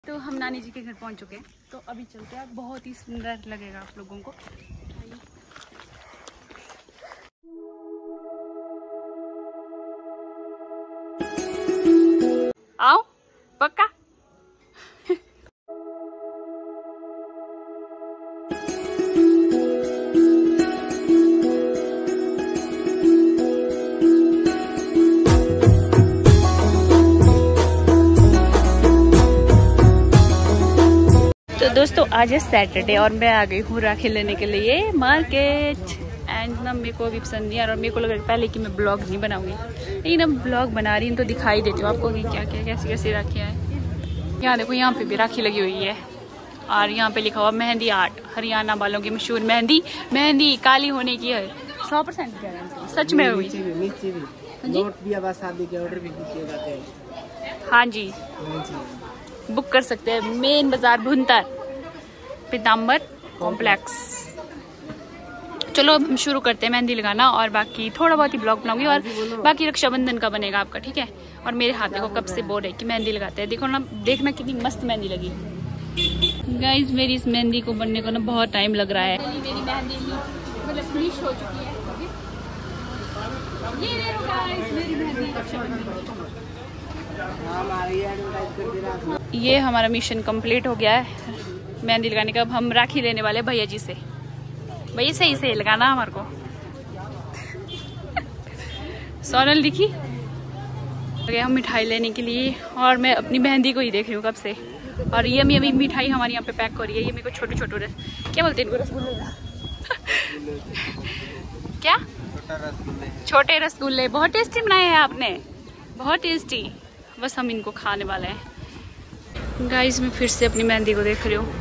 तो हम नानी जी के घर पहुंच चुके हैं, तो अभी चलते हैं। बहुत ही सुंदर लगेगा आप लोगों को। आओ पक्का। तो दोस्तों आज है सैटरडे और मैं आ गई हूँ राखी लेने के लिए मार्केट। एंड ना मेरे को अभी पसंद नहीं आ रहा और मेरे को लग रहा है पहले कि मैं ब्लॉग नहीं बनाऊंगी, लेकिन अब ब्लॉग बना रही हूँ तो दिखाई देती हूँ आपको कि क्या क्या कैसी कैसी राखियाँ हैं। यहाँ देखो, यहाँ पे भी राखी लगी हुई है और यहाँ पे लिखा हुआ मेहंदी आर्ट, हरियाणा वालों की मशहूर मेहंदी। मेहंदी काली होने की है 100% गारंटी, सच में हुई। हाँ जी, बुक कर सकते हैं। मेन बाजार भुंतर पीताम्बर कॉम्प्लेक्स। चलो अब हम शुरू करते हैं मेहंदी लगाना और बाकी थोड़ा बहुत ही ब्लॉग बनाऊंगी और बाकी रक्षाबंधन का बनेगा आपका, ठीक है। और मेरे हाथ देखो कब से बोल रहे कि मेहंदी लगाते हैं। देखो ना, देखना कितनी मस्त मेहंदी लगी। गाइस मेरी इस मेहंदी को बनने को ना बहुत टाइम लग रहा है। मेरी मेहंदी मतलब फिनिश हो चुकी है। ये देखो गाइस मेरी मेहंदी रक्षाबंधन। ये हमारा मिशन कंप्लीट हो गया है मेहंदी लगाने का। अब हम राखी लेने वाले भैया जी से। भैया सही से लगाना हमारे को। सोनल दिखी हम मिठाई लेने के लिए और मैं अपनी मेहंदी को ही देख रही हूँ कब से। और ये अभी मिठाई हमारे यहाँ पे पैक हो रही है। ये मेरे को छोटे छोटे क्या बोलते हैं इनको, रसगुल्ले क्या, छोटे रसगुल्ले। बहुत टेस्टी बनाए हैं आपने, बहुत टेस्टी। बस हम इनको खाने वाले हैं। गाइस मैं फिर से अपनी मेहंदी को देख रही हूँ।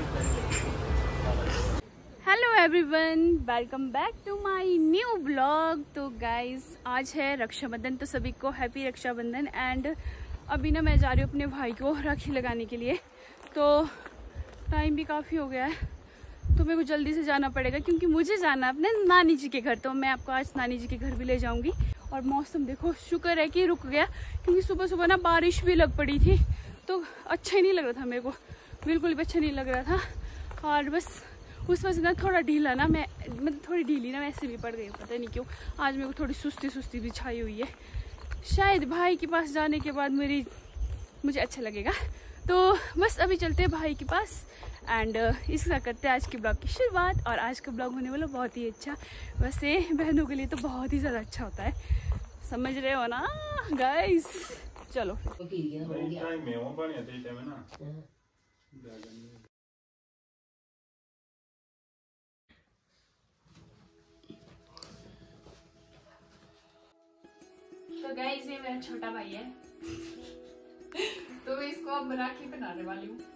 Hello everyone, welcome back to my new blog. तो गाइस आज है रक्षाबंधन, तो सभी को हैप्पी रक्षाबंधन। एंड अभी ना मैं जा रही हूँ अपने भाई को राखी लगाने के लिए। तो टाइम भी काफ़ी हो गया है, तो मेरे को जल्दी से जाना पड़ेगा क्योंकि मुझे जाना है अपने नानी जी के घर। तो मैं आपको आज नानी जी के घर भी ले जाऊंगी। और मौसम देखो, शुक्र है कि रुक गया क्योंकि सुबह सुबह ना बारिश भी लग पड़ी थी, तो अच्छा ही नहीं लग रहा था मेरे को, बिल्कुल भी अच्छा नहीं लग रहा था। और बस उस वजह से ना थोड़ा ढीला ना मैं मतलब थोड़ी ढीली ना वैसे भी पड़ गई, पता नहीं क्यों। आज मेरे को थोड़ी सुस्ती सुस्ती भी छाई हुई है। शायद भाई के पास जाने के बाद मुझे अच्छा लगेगा। तो बस अभी चलते हैं भाई के पास एंड इसके साथ करते हैं आज के ब्लॉग की शुरुआत। और आज का ब्लॉग होने वाला बहुत ही अच्छा, वैसे बहनों के लिए तो बहुत ही ज़्यादा अच्छा होता है, समझ रहे हो ना गाइस। चलो तो गाइस ये मेरा छोटा भाई है तो इसको अब राखी बनाने वाली हूँ।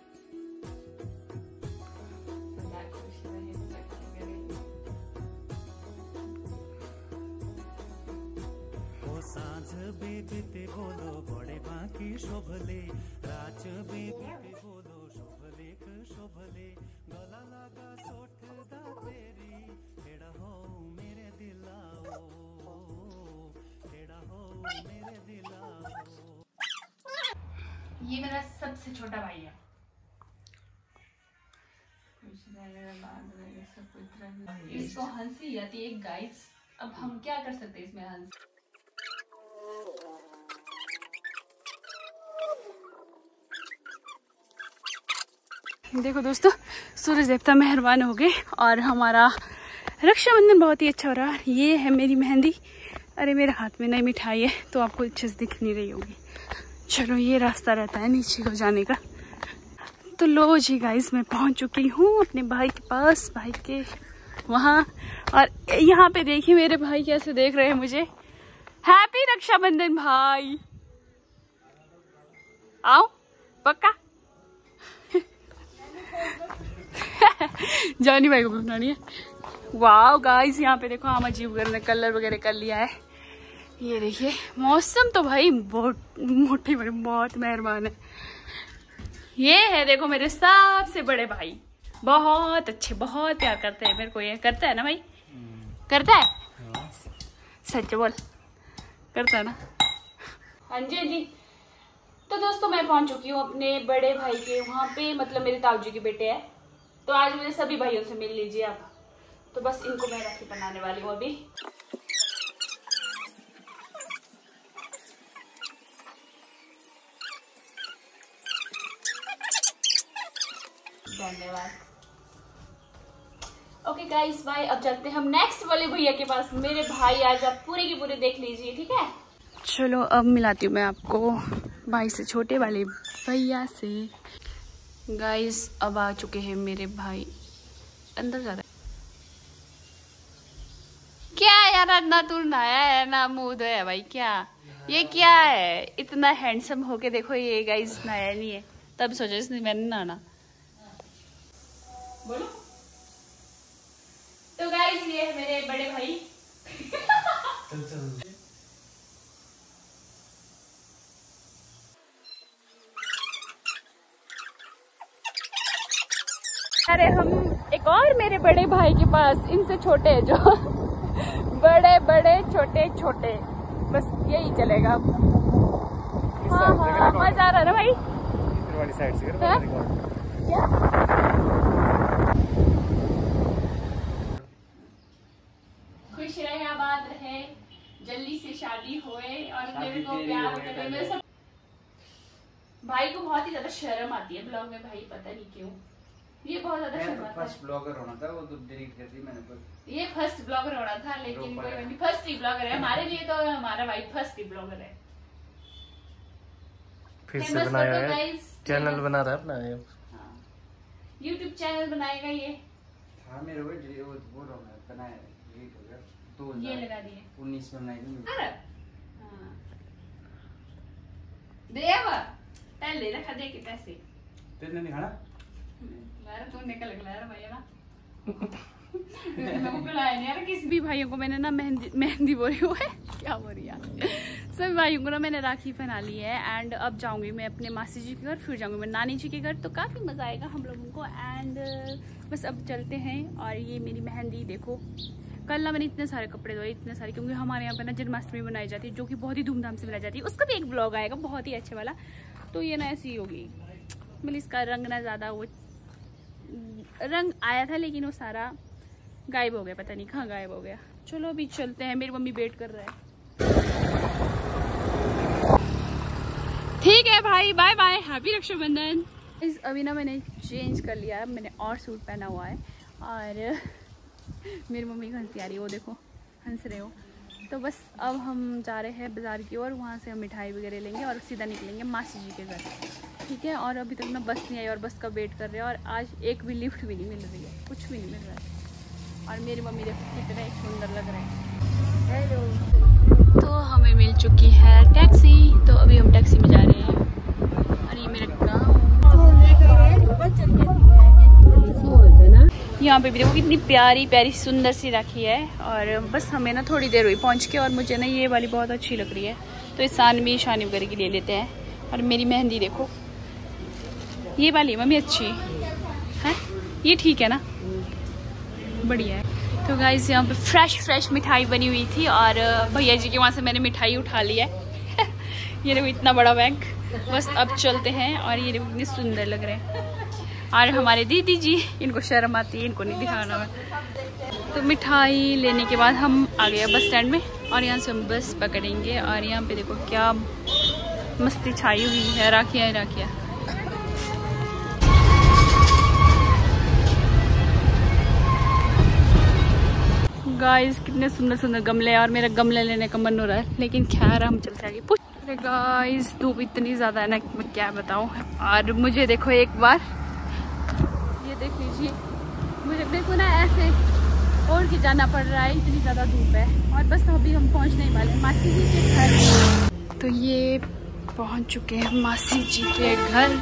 साँझ बेबीते बोलो बड़े बाकी शोभले, रात बेबीते बोलो शोभलेख शोभले, गला लगा सोठ दा तेरी, हेड़ा हो मेरे दिलाओ, हेड़ा हो मेरे दिलाओ। ये मेरा सबसे छोटा भाई है। इसको हंसी आती है गाइस, अब हम क्या कर सकते हैं इसमें हंस। देखो दोस्तों, सूरज देवता मेहरबान हो गए और हमारा रक्षाबंधन बहुत ही अच्छा हो रहा है। ये है मेरी मेहंदी। अरे मेरे हाथ में नई मिठाई है तो आपको अच्छे से दिख नहीं रही होगी। चलो ये रास्ता रहता है नीचे को जाने का। तो लो जी गाइस, मैं पहुंच चुकी हूँ अपने भाई के पास, भाई के वहाँ। और यहाँ पे देखिए मेरे भाई कैसे देख रहे हैं मुझे। हैप्पी रक्षाबंधन भाई, आओ पक्का। जानी भाई को बनानी है। वाह गाइस, यहाँ पे देखो आमा जी वगैरह ने कलर वगैरह कर लिया है। ये देखिए मौसम तो भाई बहुत मोटी बहुत मेहरबान है। ये है देखो मेरे सबसे बड़े भाई, बहुत अच्छे, बहुत प्यार करते हैं मेरे को। ये करता है ना भाई, करता है, सच बोल, करता है ना। हाँ जी हाँ जी। तो दोस्तों मैं पहुंच चुकी हूँ अपने बड़े भाई के वहाँ पे, मतलब मेरे ताऊ जी के बेटे हैं। तो आज मेरे सभी भाइयों से मिल लीजिए आप। तो बस इनको मैं राखी बनाने वाली हूँ अभी। धन्यवाद। Okay guys bye. अब चलते हैं हम नेक्स्ट वाले भैया के पास। मेरे भाई आज आप पूरे के पूरे देख लीजिए, ठीक है। चलो अब मिलाती हूँ मैं आपको भाई से छोटे वाले भैया से। गाइस अब आ चुके हैं मेरे भाई। अंदर जा रहा है क्या यार? ना तू नहाया है ना मुंह धोया भाई, क्या ये क्या है? इतना हैंडसम होके देखो ये गाइस नहाया नहीं है, तब सोचा इसने मैंने नहाना। बोलो। तो गाइस ये है मेरे बड़े भाई। चल चल। अरे हम एक और मेरे बड़े भाई के पास, इनसे छोटे जो बड़े बड़े छोटे छोटे, बस यही चलेगा। हाँ हाँ मजा आ रहा है ना भाई। वाली साइड से क्या? खुश रहे, आबाद रहे, जल्दी से शादी होए और मेरे को प्यार करे। मेरे सब भाई को बहुत ही ज्यादा शर्म आती है ब्लॉग में भाई, पता नहीं क्यों ये बहुत ज्यादा शर्म आता है। फर्स्ट ब्लॉगर होना था, वो तो डिलीट कर दी मैंने। ये फर्स्ट ब्लॉगर होना था, लेकिन कोई नहीं, फर्स्ट ही ब्लॉगर है हमारे लिए। तो हमारा भाई फर्स्ट ही ब्लॉगर है। फिर से बनाया है, चैनल बना रहा है अपना। हाँ YouTube चैनल बनाएगा ये। हाँ मेरे वो बोल रहा हूँ बनाया, डिलीट हो गया। तो ये लगा दिए 19 में बनाई थी। हाँ देवा पहले रखा दे के पैसे तेरे नहीं खाना तू निकल गया भैया ना। किसी भी भाइयों को मैंने ना मेहंदी बोली हुई है, क्या बोल रही है। सभी भाइयों को ना मैंने राखी पहना ली है। एंड अब जाऊंगी मैं अपने मासी जी के घर, फिर जाऊंगी मैं नानी जी के घर। तो काफी मजा आएगा हम लोगों को। एंड बस अब चलते हैं। और ये मेरी मेहंदी देखो, कल ना मैंने इतने सारे कपड़े धोए, इतने सारे, क्योंकि हमारे यहाँ पे ना जन्माष्टमी मनाई जाती है, जो कि बहुत ही धूमधाम से मनाई जाती है। उसका भी एक ब्लॉग आएगा बहुत ही अच्छे वाला। तो ये ना ऐसी होगी, मतलब इसका रंग ना ज्यादा, वो रंग आया था लेकिन वो सारा गायब हो गया, पता नहीं कहाँ गायब हो गया। चलो अभी चलते हैं, मेरी मम्मी वेट कर रहा है। ठीक है भाई, बाय बाय, हैप्पी रक्षाबंधन। अभी ना मैंने चेंज कर लिया है, मैंने और सूट पहना हुआ है। और मेरी मम्मी हंसी आ रही है, वो देखो हंस रहे हो। तो बस अब हम जा रहे हैं बाज़ार की ओर, वहाँ से हम मिठाई वगैरह लेंगे और सीधा निकलेंगे मासी जी के घर, ठीक है। और अभी तक ना बस नहीं आई और बस का वेट कर रहे हैं। और आज एक भी लिफ्ट भी नहीं मिल रही है, कुछ भी नहीं मिल रहा है। और मेरी मम्मी देखो कितने सुंदर लग रहे हैं। हेलो। तो हमें मिल चुकी है टैक्सी, तो अभी हम टैक्सी में जा रहे हैं। और ये मेरा गाँव, यहाँ पे भी देखो कितनी प्यारी प्यारी सुंदर सी राखी है। और बस हमें ना थोड़ी देर हुई पहुँच के, और मुझे ना ये वाली बहुत अच्छी लग रही है, तो इस शानी वगैरह की ले लेते हैं। और मेरी मेहंदी देखो, ये वाली मम्मी अच्छी है, ये ठीक है ना, बढ़िया है। तो गाइस यहाँ पे फ्रेश मिठाई बनी हुई थी, और भैया जी के वहाँ से मैंने मिठाई उठा ली है। ये देखो इतना बड़ा बैग। बस अब चलते हैं। और ये देखो कितने सुंदर लग रहे हैं। और हमारे दीदी जी, इनको शर्म आती है, इनको नहीं दिखाना है। तो मिठाई लेने के बाद हम आ गए बस स्टैंड में, और यहाँ से हम बस पकड़ेंगे। और यहाँ पे देखो क्या मस्ती छाई हुई है, राखियाँ ही राखियाँ। गाइस कितने सुंदर सुंदर गमले हैं, और मेरा गमले लेने का मन हो रहा है, लेकिन खैर हम चलते आगे। अरे गाइस धूप इतनी ज़्यादा है ना, मैं क्या बताऊँ। और मुझे देखो एक बार, ये देख लीजिए, मुझे देखो ना ऐसे ओढ़ के जाना पड़ रहा है, इतनी ज़्यादा धूप है। और बस अभी हम पहुँचने ही वाले मासी जी के घर। तो ये पहुँच चुके हैं मासी जी के घर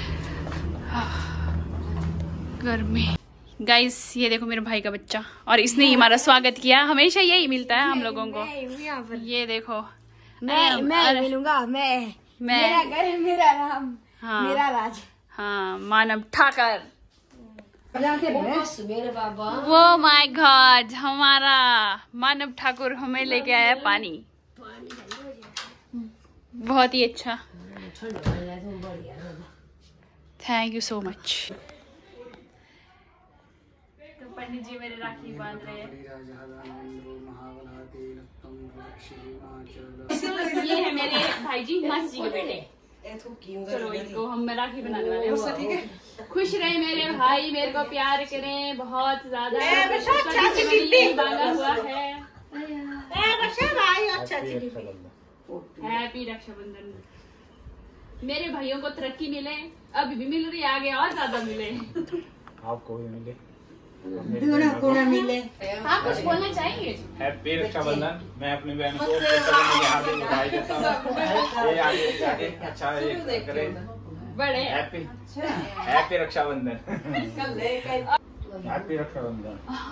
में। गाइस ये देखो मेरे भाई का बच्चा, और इसने ही हमारा स्वागत किया। हमेशा यही मिलता है हम लोगों को। ये देखो मैं मिलूंगा, मैं मेरा घर, मेरा नाम, हाँ, मेरा राज। हाँ मानव ठाकर। मेरे बाबा, वो माय गॉड, हमारा मानव ठाकुर हमें लेके आया पानी, बहुत ही अच्छा। Thank you so much. तो पंडित जी मेरे राखी बांध रहे हैं। ये है मेरे भाई जी मासी जी के बेटे। चलो इनको हम राखी बनाने वाले हैं। खुश रहे मेरे भाई, मेरे को प्यार करें बहुत ज्यादा। बांधा हुआ है। हैप्पी रक्षाबंधन। मेरे भाइयों को तरक्की मिले, अभी भी मिल रही है, आगे और ज्यादा मिले। आपको भी मिले, दोनों को ना मिले। आप कुछ बोलना चाहेंगे? हैप्पी रक्षाबंधन। मैं अपनी बहन को हार्दिक बधाई देता हूँ। ये आगे जाके अच्छा ये करे। बड़े happy Rakshabandhan. Happy Rakshabandhan.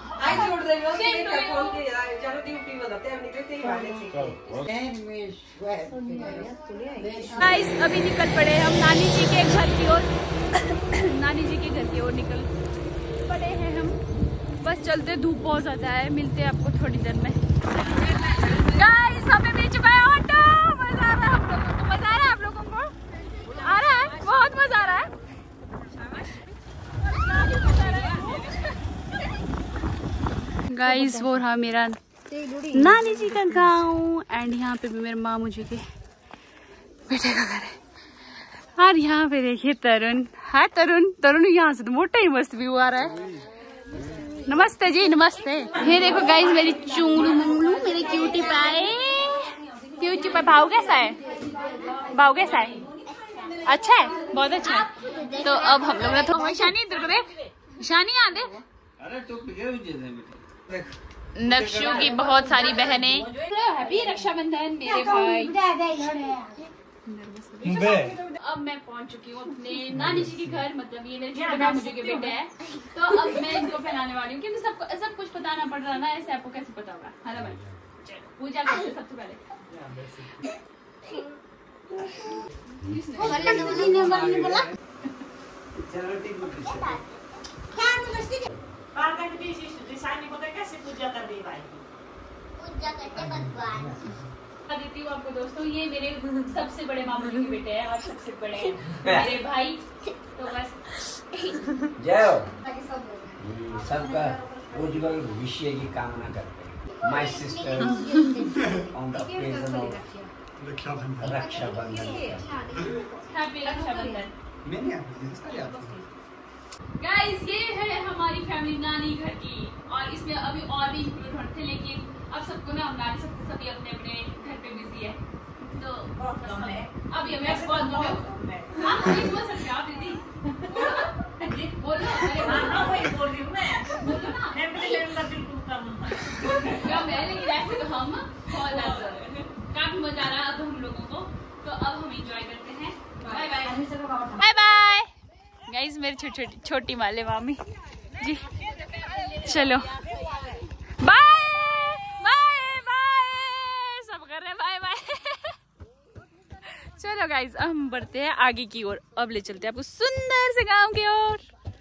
Guys अभी निकल पड़े हम नानी जी के घर की ओर। नानी जी के घर की ओर निकल पड़े हैं हम। बस चलते, धूप बहुत ज्यादा है। मिलते हैं आपको थोड़ी देर में। गाइस हमें मिल चुका है ऑटो। मजा आ रहा है हम लोगों को। मजा आ रहा है आप लोगों को? आ रहा है, बहुत मजा आ रहा है। गाइस वो रहा मेरा नानी जी का गांव एंड यहाँ पे भी मेरे मामू जी के बेटे का घर है। और यहाँ पे देखिए तरुण। हाँ तरुण यहाँ से तो मोटा ही मस्त व्यू आ रहा है। नमस्ते जी, नमस्ते। ये देखो गाइस मेरी चुंगलू मुंगलू, मेरी क्यूटी पाए। क्यूटी पाए। भाव कैसा है? भाव कैसा है? अच्छा है, बहुत अच्छा है। तो अब हम लोग थोड़ा शानी इधर को देख। शानी यहाँ देख। नक्शू की बहुत सारी बहनें। हैप्पी रक्षाबंधन मेरे भाई। अब मैं पहुंच चुकी हूँ अपने नानी जी के घर। मतलब ये मेरे छोटे मामू जी के बेटे हैं। तो अब मैं इनको फैलाने वाली हूँ क्योंकि सबको सब कुछ बताना पड़ रहा ना। ऐसे आपको कैसे पता होगा? है ना भाई? पूजा करते सबसे पहले। देती हूँ आपको दोस्तों, ये मेरे सबसे बड़े मामू जी के बेटे हैं और सबसे बड़े मेरे भाई। तो बस जय हो। सबका उज्जवल भविष्य की कामना करते हैं। My sister on the occasion of Rakshabandhan. Happy Rakshabandhan. Guys ये है हमारी फैमिली नानी घर की। और इसमें अभी और भी इंक्लूड होते थे, लेकिन अब सबको ना हम ला नहीं सकते। सभी अपने अपने घर पे बिजी है। तो अभी हमें बहुत बोल सकते आप दीदी। बोलो क्या मैं, लेकिन ऐसे तो हम काफी मजा आ रहा है अब हम लोगों को। तो अब हम एंजॉय करते हैं। Bye bye. Bye bye guys. मेरी छोटी माले मामी जी। चलो बाय बाय बाय। सब कर रहे हैं बाय बाय। चलो गाइस अब हम बढ़ते हैं आगे की ओर। अब ले चलते हैं आपको सुंदर से गांव की ओर।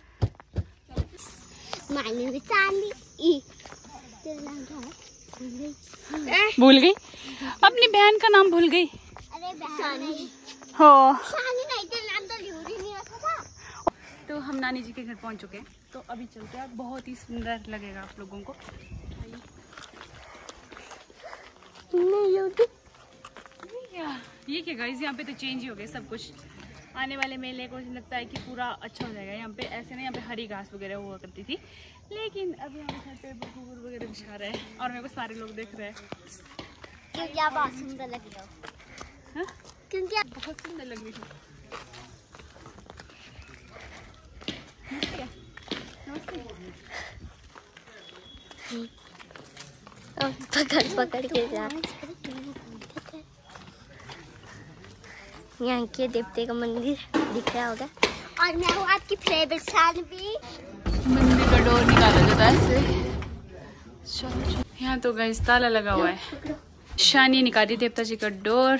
भूल गई अपनी बहन का नाम, भूल गई। हो तो हम नानी जी के घर पहुंच चुके हैं। तो अभी चलते हैं, बहुत ही सुंदर लगेगा आप लोगों को। ये क्या गाइस, यहाँ पे तो चेंज ही हो गया सब कुछ। आने वाले मेले को लगता है कि पूरा अच्छा हो जाएगा। यहाँ पे ऐसे ना, यहाँ पे हरी घास वगैरह हुआ करती थी, लेकिन अब यहाँ पे पेड़ वगैरह बिछा रहे हैं और मेरे को सारे लोग देख रहे हैं। क्योंकि आप बहुत सुंदर लग रहे हो। हाँ? क्योंकि आप बहुत सुंदर लग रही है। पकड़ के जा। यहाँ के देवते का मंदिर दिख रहा होगा। और मैं हूँ आपकी फेवरेट सानवी। मंदिर का डोर निकाला जाता है ऐसे। चलो यहाँ तो गाइस ताला लगा हुआ है। शानी निकाली देवता जी का डोर।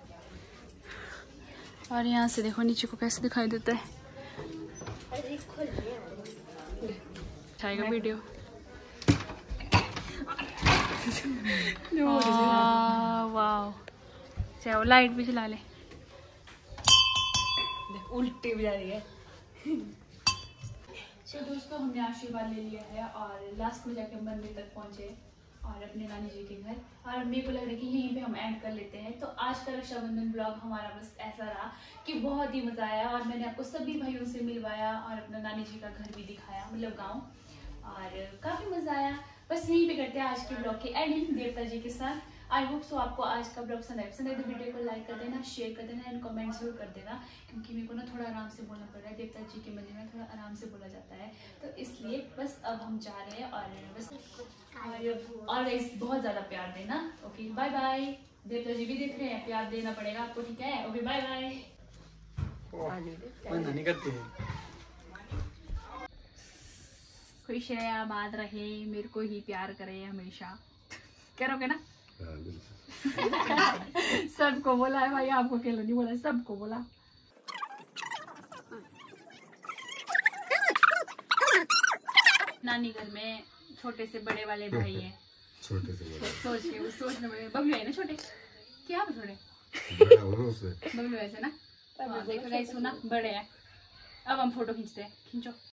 और यहाँ से देखो नीचे को कैसे दिखाई देता है। आएगा वीडियो। वाह, चलो लाइट भी चला ले। उल्टी बजा रही है। तो दोस्तों हमने आशीर्वाद ले लिया है और लास्ट में जाके मंदिर तक पहुंचे और अपने नानी जी के घर, और मेरे को लग रहा है कि यहीं पे हम एंड कर लेते हैं। तो आज का रक्षाबंधन ब्लॉग हमारा बस ऐसा रहा कि बहुत ही मजा आया और मैंने आपको सभी भाइयों से मिलवाया और अपना नानी जी का घर भी दिखाया, मतलब गाँव, और काफी मजा आया। बस यहीं पे करते हैं आज के ब्लॉग की एंडिंग देवता जी के साथ। आई होप सो आपको आज का ब्लॉग पसंद आए तो वीडियो को लाइक कर देना, शेयर कर देना एंड कमेंट जरूर कर देना, क्योंकि मेरे को ना थोड़ा आराम से बोलना पड़ रहा है। देवता जी के मंदिर में थोड़ा आराम से बोला जाता है, तो इसलिए बस अब हम जा रहे हैं और बस और गाइस बहुत ज्यादा प्यार देना। Okay bye bye. देवता जी भी देख रहे हैं, प्यार देना पड़ेगा आपको, ठीक है? Okay bye bye. नहीं करती है। खुश रहे, आबाद रहे, मेरे को ही प्यार करे हमेशा, करोगे ना? सबको बोला है भाई, आपको अकेला नहीं बोला, सबको बोला। नानी घर में छोटे से बड़े वाले भाई है, छोटे से बड़ा सोच के सोचने बड़े बबलू है ना, छोटे क्या आप छोटे बड़ा हूँ उससे। बबलू ऐसे ना। हाँ, देखो गाइस, सुना बड़े हैं। अब हम फोटो खींचते हैं, खींचो।